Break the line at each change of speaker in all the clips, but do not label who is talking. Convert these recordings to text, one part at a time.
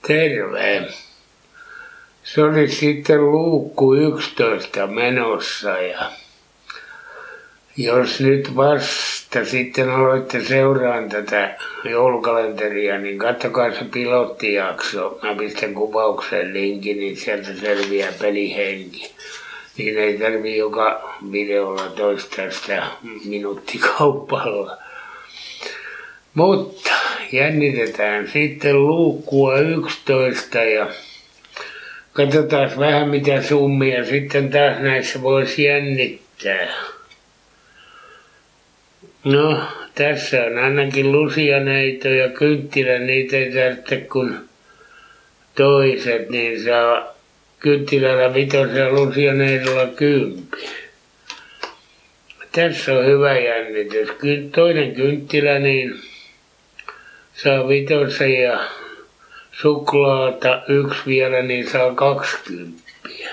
Terve. Se oli sitten luukku 11 menossa ja jos nyt vasta sitten aloitte seuraamaan tätä joulukalenteria, niin katsokaa se pilottijakso. Mä pistän kuvaukseen linkin, niin sieltä selviää pelihenki. Niin ei tarvii joka videolla toistaa sitä minuuttikaupalla. Mutta jännitetään sitten luukkua 11 ja katsotaan vähän mitä summia sitten taas näissä voisi jännittää. No, tässä on ainakin lusianeito ja kynttilä, niitä ei tarvitse kuin toiset, niin saa kynttilällä 5 ja lusianeidolla 10. Tässä on hyvä jännitys. Toinen kynttilä niin saa 5 ja suklaata 1 vielä, niin saa 20.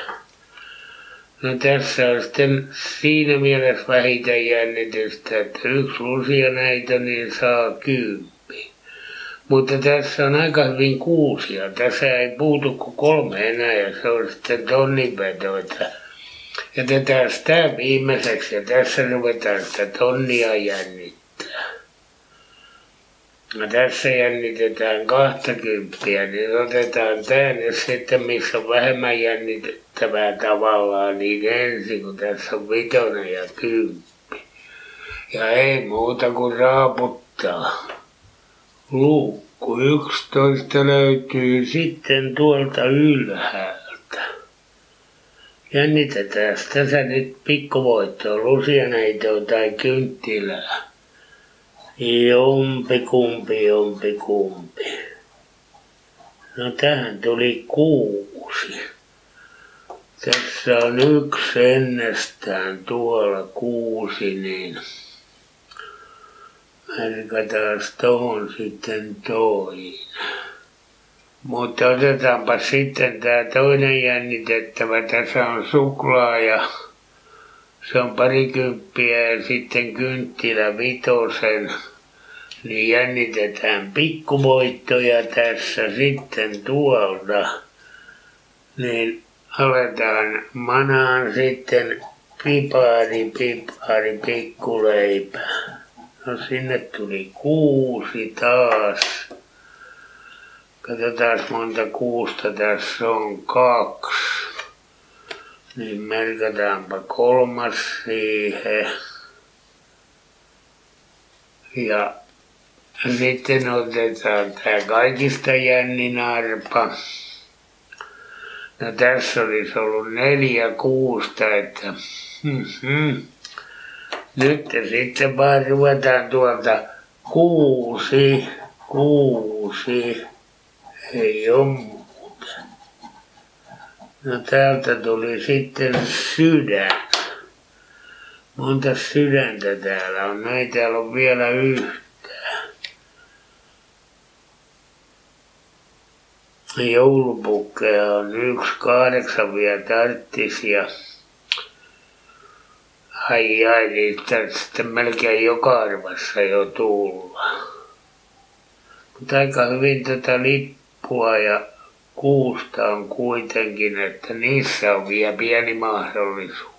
No tässä on sitten siinä mielessä vähiten jännitystä, että 1 lusianeito niin saa 10. Mutta tässä on aika hyvin 6 ja tässä ei puutu kuin 3 enää ja se on sitten tonninveto. Jätetään sitä viimeiseksi ja tässä ruvetaan sitä tonnia jännittää. No tässä jännitetään 20, niin otetaan tää nyt sitten, missä on vähemmän jännitettävää tavallaan, niin ensin kun tässä on 5 ja 10. Ja ei muuta kuin raaputtaa. Luukku 11 löytyy sitten tuolta ylhäältä. Jännitetään tässä nyt pikkuvoittoa, lusianeitoa tai kynttilää. Jompikumpi. No tähän tuli 6. Tässä on 1 ennestään tuolla 6, niin merkataan tohon sitten toinen. Mutta otetaanpa sitten tää toinen jännitettävä. Tässä on suklaa ja se on 20 ja sitten kynttilä 5. Niin jännitetään pikkuvoittoja tässä sitten tuolta. Niin aletaan manaan sitten pipaari pikkuleipä. No sinne tuli 6 taas. Katsotaan monta 6 tässä on 2. Niin merkataanpa 3 siihen. Ja sitten otetaan tää kaikista jännin arpa. No tässä olisi ollut 4 6, että nyt sitten vaan ruvetaan tuolta 6. Ei oo muuta. No täältä tuli sitten sydän. Monta sydäntä täällä on? No ei täällä on vielä yhtään. Joulupukkeja on 1, 8 vielä tarttis ja ai niitä sitten melkein joka arvassa jo tulla. Mutta aika hyvin tätä lippua ja 6 on kuitenkin, että niissä on vielä pieni mahdollisuus.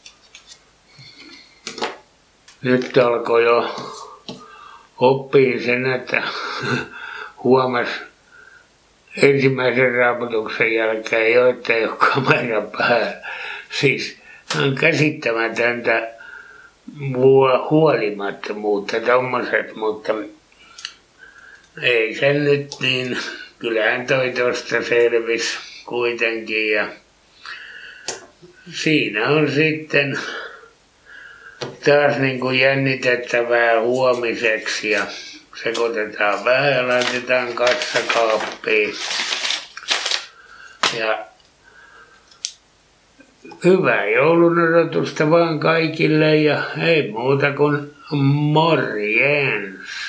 Nyt alkoi jo oppia sen, että huomas ensimmäisen raaputuksen jälkeen jo, että ei ole kamera päällä. Siis on käsittämätöntä huolimattomuutta tommoset, mutta ei sen nyt niin. Kyllähän toi tosta selvisi kuitenkin ja siinä on sitten taas niin kuin jännitettävää huomiseksi ja sekoitetaan vähän ja laitetaan kassakaappiin. Ja hyvää joulun odotusta vaan kaikille ja ei muuta kuin morjens.